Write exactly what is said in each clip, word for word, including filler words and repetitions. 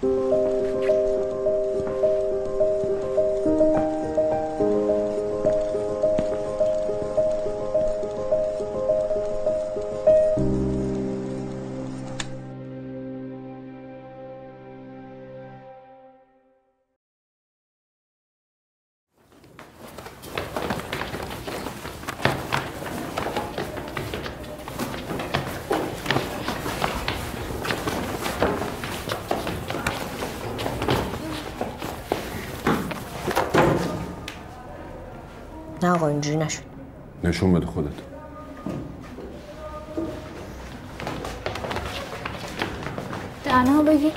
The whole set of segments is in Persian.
نه آقا اینجوری نشد. نشون بده خودت. دهنها بگی.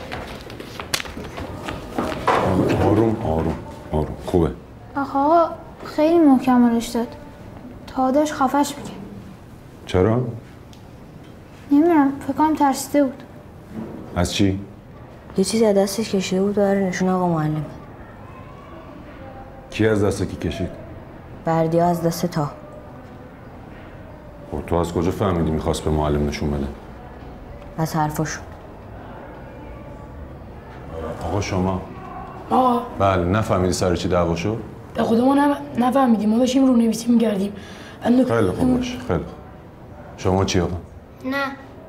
آروم آروم آروم خوبه. آقا خیلی محکمالش داد. تا داشت خفش میگه. چرا؟ نمیدونم فکر کنم ترسیده بود. از چی؟ یه چیزی از دستش کشیده بود و برای نشون آقا معلم. کی از دست کی کشید؟ بردیا از دست تا. خب تو از کجا فهمیدی میخواست به معلم نشون بده؟ از حرفاشون. آقا شما آقا بله نفهمیدی سر چی دعوا شد؟ به خدا ما نف... نفهمیدیم، ما داشتیم رونویسی می‌کردیم. خیلی خوب باشه خیلی خوب. شما چی آقا؟ نه.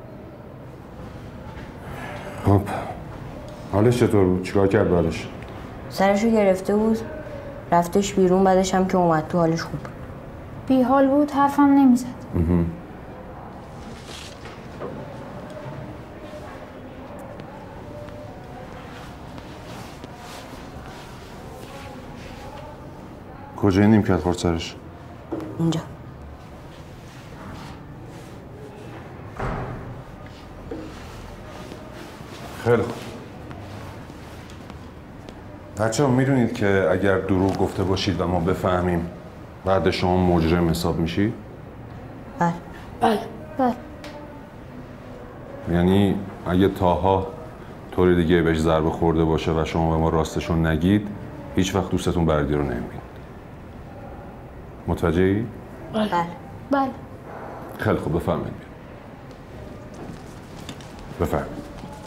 خب حالش چطور بود؟ چیکار کرد بعدش؟ سرشو گرفته بود رفتش بیرون، بعدش هم که اومد تو حالش خوب. بی حال بود حرفم نمیزد. کجای نیمکت خورد سرش؟ اینجا. خیلی خوب. بچه ها میدونید که اگر دروغ گفته باشید و ما بفهمیم بعد شما مجرم حساب میشید؟ بله. بله. بله. یعنی اگه تاها طوری دیگه بهش ضربه خورده باشه و شما به ما راستشون نگید هیچ وقت دوستتون بردی رو نمیبینید. متوجهی؟ بله. بله. بله. خیلی خوب بفرمایید. بفرمایید.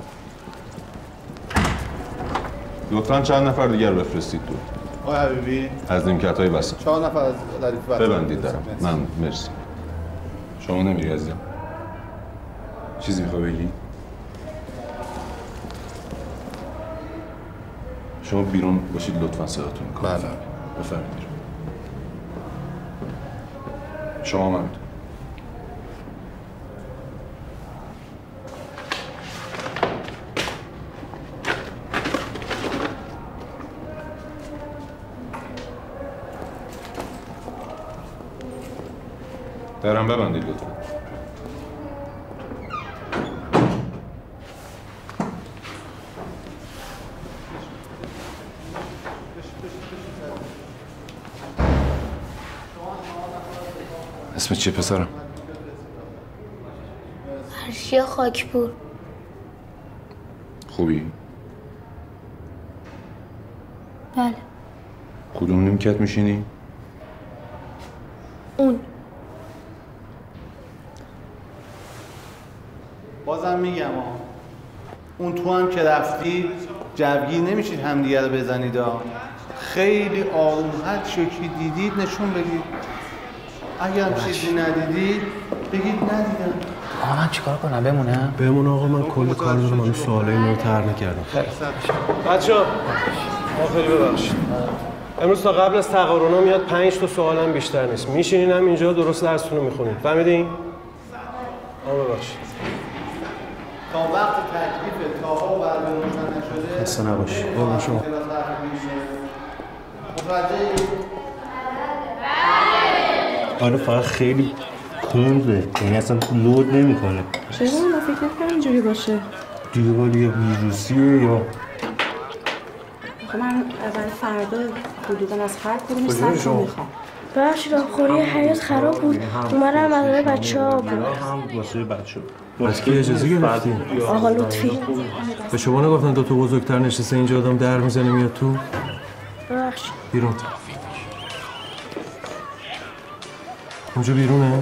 لطفاً چند نفر دیگر بفرستید تو. آقای حبیبی از نیمکت‌های وسط. چهار نفر از ردیف وسط ببندید درم. من مرسی. شما نمیری عزیزم. چیزی میخوای بگی؟ شما بیرون باشید لطفاً صداتون میکنم. بله. بفرمایید. بیرون. شما هم همینطور. درم ببندید لطفاً. اسم چیه پسرم؟ فرشیا خاکپور. خوبی؟ بله. کدوم نیمکت میشینی؟ اون. بازم میگم ها اون تو هم که رفتی جوگیر نمیشید همدیگه رو بزنید ها. خیلی آروم هر شکلی دیدید نشون بدید. اگر هم چیزی ندیدید بگید ندیدم. آقا من چیکار کنم بمونم؟ بمون آقا من کلی کار دارم من سوالا اینا رو طرح نکردم. بچه‌ها ما خیلی ببخشید. امروز تا قبل از تقارنا میاد پنج تا سوالم بیشتر نیست. میشینین هم اینجا درست درستون رو میخونین. فهمیدین؟ آقا ببخشید. تا وقت تکلیف تاها و برده روشن نشده خسته نباشی. قربون شما. آره فقط خیلی کنده، یعنی اصلا لود نمیکنه. چرا من فکر نکنم اینجوری باشه؟ دیگه یا ویروسیه یا خب من اول فردا حدودا از هر کدوم سطح رو میخوام. بخش راهخوری حیات خراب بود. اومدم از برای بچه ها بود. هم واسه بچه ها. از کی اجازه گرفتی؟ آقا لطفی. به شما نگفتن دو تا بزرگتر نشسته اینجا آدم در میزنه میاد تو؟ ببخشید. بیرون. اونجا بیرونه؟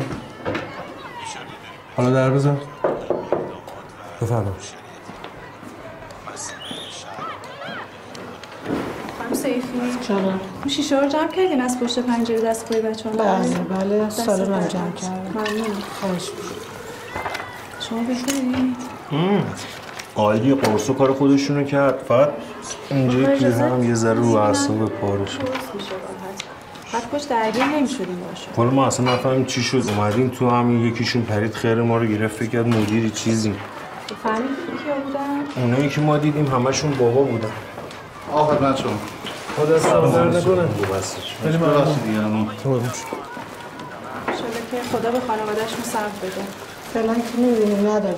حالا در بزن. بفرمایید. خانم سیفی جانم اون شیشه رو جمع کردین از پشت پنجره دست پای بچه‌ها؟ بله بله سالم هم جمع کردم. ممنون. خواهش شما بهتری؟ عالی قرص و کار خودشونو کرد. فقط اینجا که هم یه ذره رو اعصاب پارش میشه راحت. بعد پشت درگیر نمی‌شدیم باشه. حالا ما اصلا نفهمیم چی شد. اومدیم تو همین یکیشون پرید خیر ما رو گرفت فکر کرد مدیری چیزی. فهمیدید کیا بودن؟ اونایی که ما دیدیم همشون بابا بودن. آقا خدمت شما. خدا سلامت نکنه. خیلی ببخشید دیگه الان. شده که خدا به خانواده‌شون صبر بده. فعلا که می‌بینیم نداره.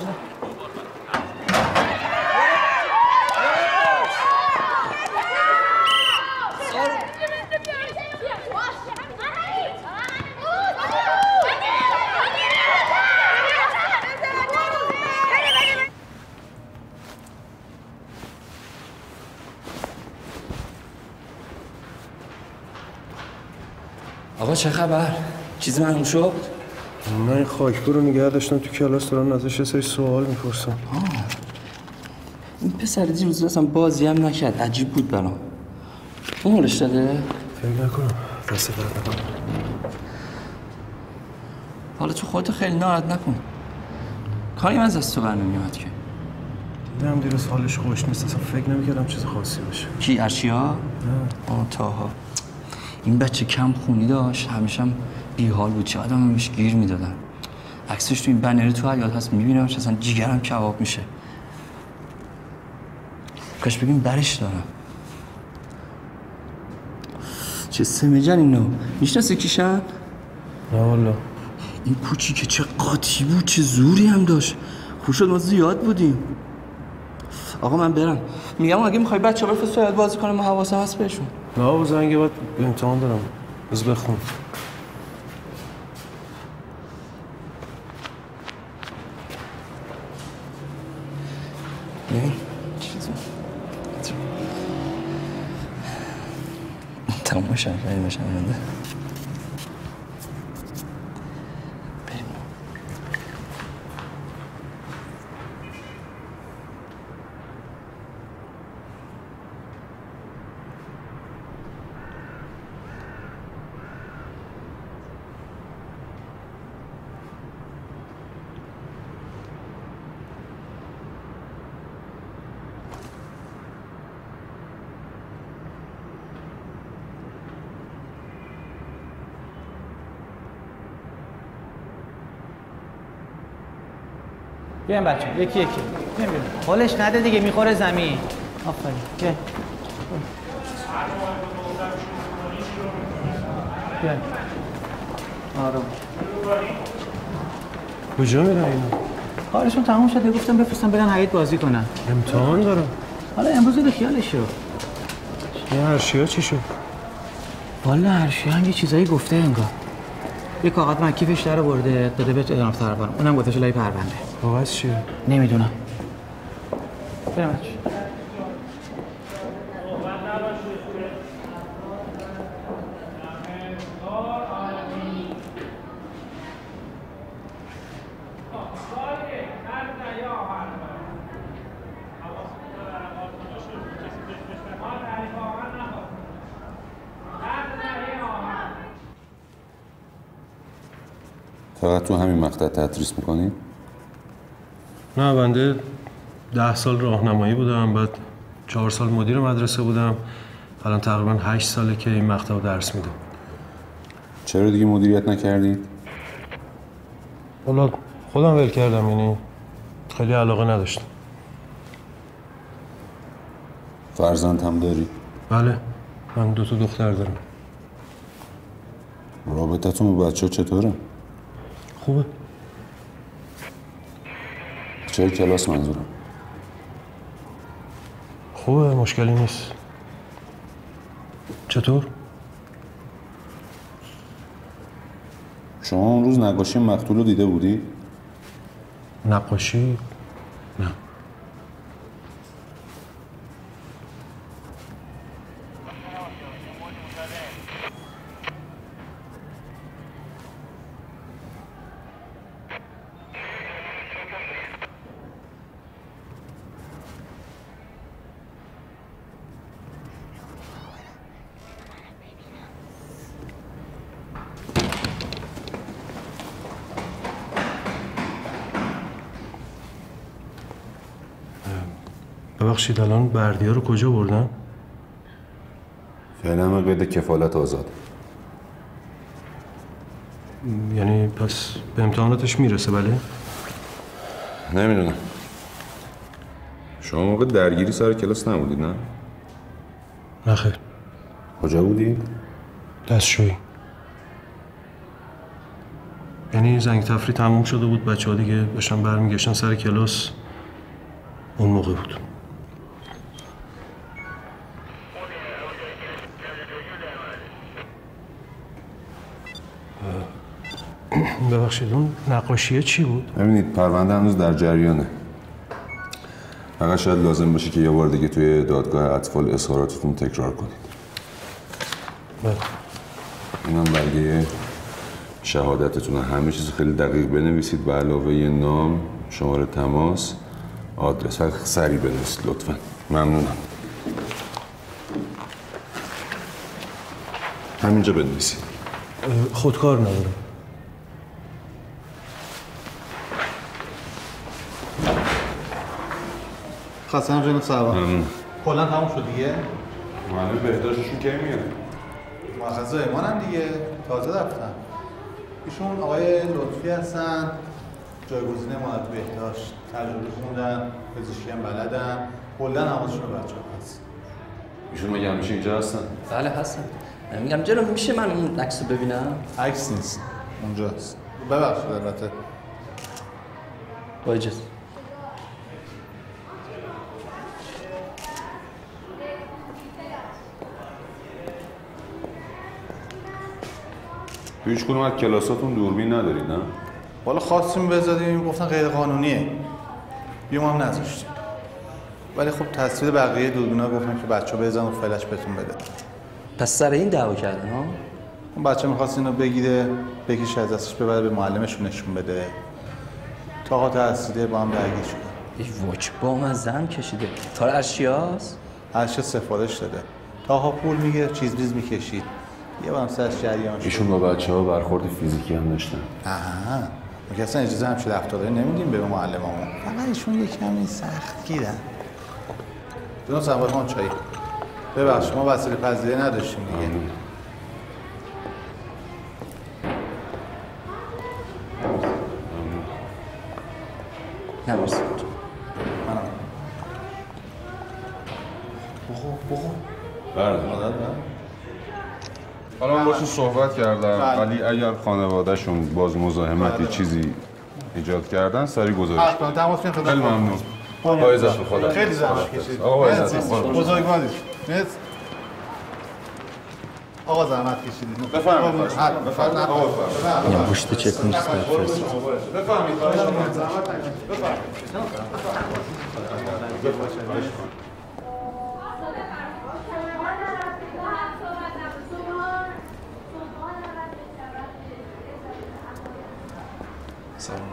آقا چه خبر؟ چیزی معلوم شد؟ من این خاکپور رو نگه داشتم تو کلاس دارم ازش یه سری سوال میپرسم. این پسر دیروز اصلا بازی هم نکرد، عجیب بود برام. اون حالش داده؟ فکر نکنم دست درد نکنم. حالا تو خودتو خیلی ناراحت نکن. کاری از دست تو بر نمیاد که. دیدم دیروز حالش خوش نیست، اصلا فکر نمیکردم چیز خاصی باشه. کی ارشیا؟ نه. آه تاها. این بچه کم خونی داشت، همیشه هم بیحال بود، چقدر هم بهش گیر میدادن. عکسش تو این بنری تو حیاط هست، میبینمش اصلا جیگرم کباب میشه. کاش بگیم برش دارم. چه سمجن اینو، میشناسه کیشن؟ نه والا. این کوچیکه چه قاطی بود، چه زوری هم داشت. خوب شد ما زیاد بودیم. آقا من برم. میگم اگه میخوای بچه‌ها بفرست باید بازی کنم، من حواسم هست بهشون. نه بابا زنگه باید امتحان دارم. بز بخون. نه چیزی تمام باشم خیلی باشم نده بریم. بیاین بچه یکی یکی بیاین بیاین حالش نده دیگه میخوره زمین. آفرین بیاین بیاین آروم. کجا میرن اینا؟ کارشون تموم شده، گفتم بفرستم برن حیاط بازی کنن. امتحان دارم. حالا امروز به خیالش شو. این هرشیا چی شد؟ والا هرشیا هم یه چیزایی گفته انگار. یه کاغذ من کیفش در برده داده به اداره پرونده، اونم گذاشته لای پرونده. کاغذ چیه؟ نمیدونم. بریم بچه. فقط تو همین مقطع تدریس میکنی؟ نه بنده ده سال راهنمایی بودم، بعد چهار سال مدیر مدرسه بودم، الان تقریبا هشت ساله که این مقطع رو درس میدم. چرا دیگه مدیریت نکردی؟ والا خودم ول کردم، یعنی خیلی علاقه نداشتم. فرزند هم داری؟ بله من دو تا دختر دارم. رابطتون با بچه ها چطوره؟ خوبه. چه کلاس منظورم؟ خوبه مشکلی نیست. چطور؟ شما اون روز نقاشی مقتول رو دیده بودی؟ نقاشی؟ نه. ببخشید الان بردیا رو کجا بردن؟ فعلا ما قید کفالت آزاد. یعنی پس به امتحاناتش میرسه بله؟ نمیدونم. شما موقع درگیری سر کلاس نبودید نه؟ نه خیر. کجا بودید؟ دستشویی. یعنی زنگ تفریح تموم شده بود، بچه ها دیگه داشتن برمیگشتن سر کلاس، اون موقع بود. ببخشید اون نقاشیه چی بود؟ ببینید پرونده هنوز در جریانه. فقط شاید لازم باشه که یه بار دیگه توی دادگاه اطفال اظهاراتتون تکرار کنید. بله. اینم برگه شهادتتونه. همه چیز خیلی دقیق بنویسید به علاوه نام، شماره تماس، آدرس. فقط سریع بنویسید لطفاً. ممنونم. همینجا بنویسید. خودکار ندارم. خواستم جنوب سربان کلا تموم شد دیگه؟ معلوم بهداشتشون کی میاد؟ مؤخذ ایمان هم دیگه تازه رفتن. ایشون آقای لطفی هستن، جایگزین معلم بهداشت، تجربه خوندن، پزشکی هم بلدن، کلا حواسشون به بچه‌ها هست. ایشون مگه همیشه اینجا هستن؟ بله هستن. میگم جناب میشه من اون عکس رو ببینم؟ عکس نیست، اونجاست. ببخشید البته. با اجازه. هیچ کدوم از کلاساتون دوربین ندارید نه؟ والا خواستیم بذاریم گفتن غیر قانونیه. بیام هم نذاشتیم. ولی خب تصویر بقیه دوربینا گفتن که بچه‌ها بزنن و فلش بهتون بده. پس سر این دعوا کردن ها؟ اون بچه می‌خواست اینو بگیره، بکشه از دستش ببره به معلمشون نشون بده. تا تحصیلی با هم درگیر شدن. ای واچ با من زن کشیده. کار ارشیاست؟ ارشیا سفارش داده. تاها پول میگیره، چیز بیز میکشید. یه بارم سرش جریان شد. ایشون با بچه‌ها برخورد فیزیکی هم داشتن. آها. ما اصلا اجازه همچین رفتاری نمیدیم به معلمامون. فقط ایشون یه کمی سخت گیرن. جناب سربازمان چایی. ببخشید ما وسیله پذیری نداشتیم دیگه. نمی‌رسید. منم. بخو بخو. بله. حالا من باشون صحبت کردم ولی اگر خانوادهشون باز مزاحمتی چیزی ایجاد کردن سریع گزارش کنید. تماس بگیرید. خیلی ممنون. با عزت خدا. خیلی زحمت کشیدید. آقا با عزت. بزرگوارید. مرسی. آقا زحمت کشیدید. بفرمایید. بفرمایید. آقا بفرمایید. یا گوشت چت نیست بفرست. بفرمایید. زحمت نکشید. بفرمایید. سلام.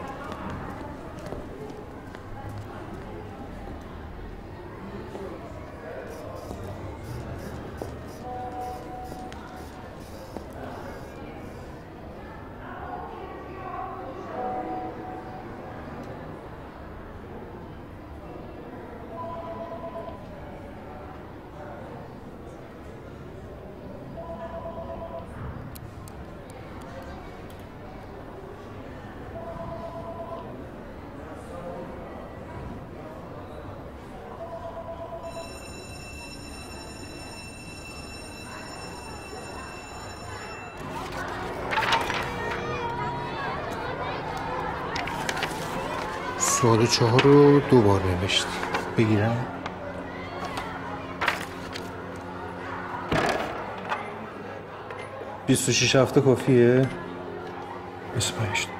سوال چهار رو دو بار نوشتی. بگیرم؟ بیست و شیش هفته کافیه؟ بیست و پنج.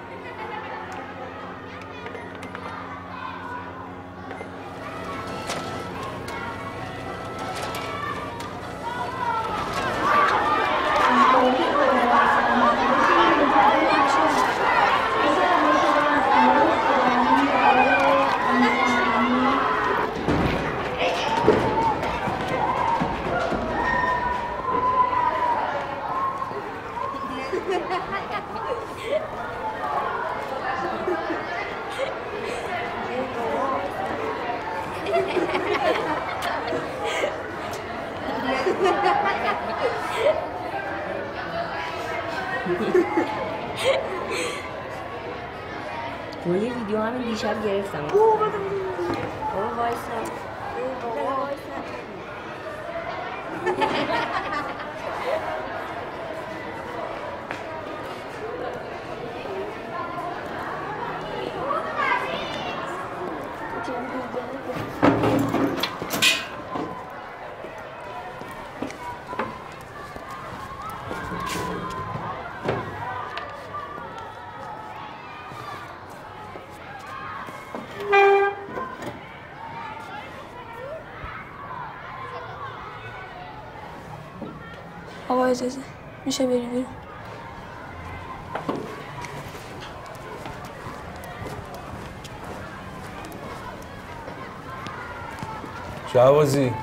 همین دیشب گرفتم. بابا وایسا. بابا وایسا. آقا اجازه میشه بری بیرون؟ شهبازی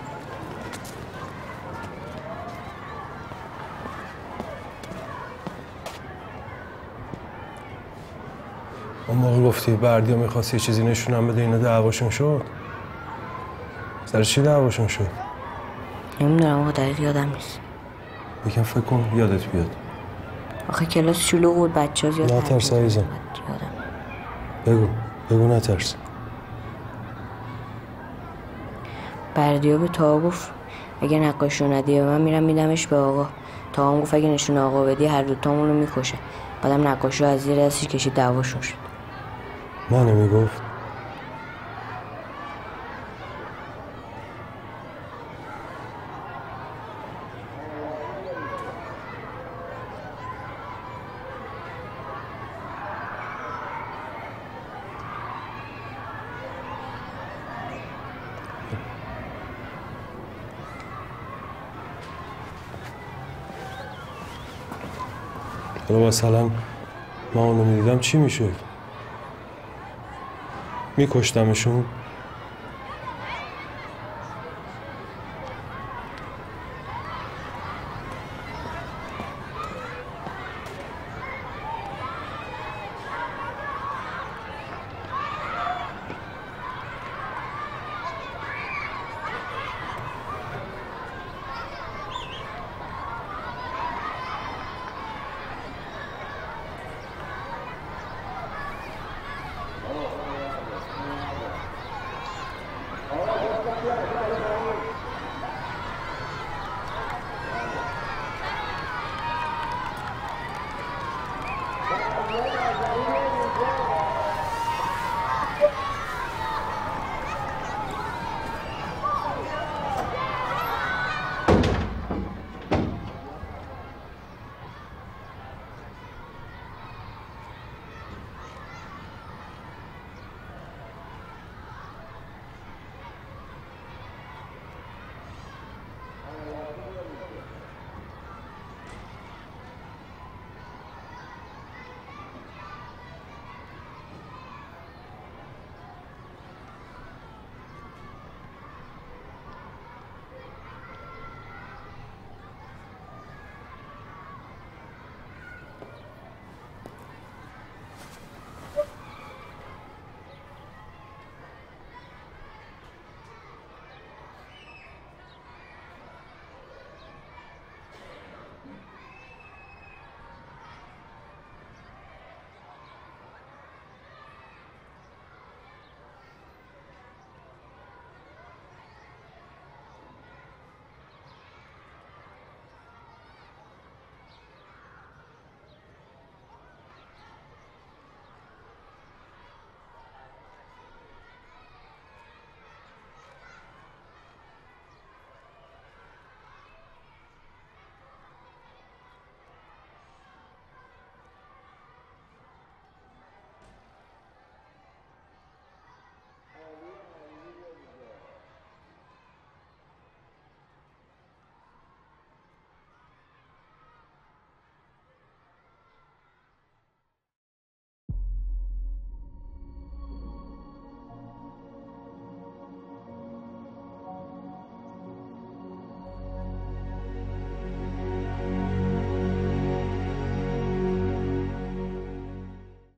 اون موقع گفتی بردیا میخواست یه چیزی نشونم بده اینا دعواشون شد. سر چی دعواشون شد؟ نمیدونم آقا دقیق یادم نیست. یکم فکر کن یادت بیاد. آخه کلاس شلوغ بود بچه ها زیاد نترس عزیزم. بگو بگو نترس. بردیا به تا گفت اگه نقاشی رو ندی من میرم میدمش به آقا. تا هم گفت اگه نشون آقا بدی هر دوتامون رو میکشه. بعدم نقاشی رو از زیر دستش کشید دعواشون شد. منو میگفت؟ حالا مثلا من اونو میدیدم چی میشد؟ میکشتمشون؟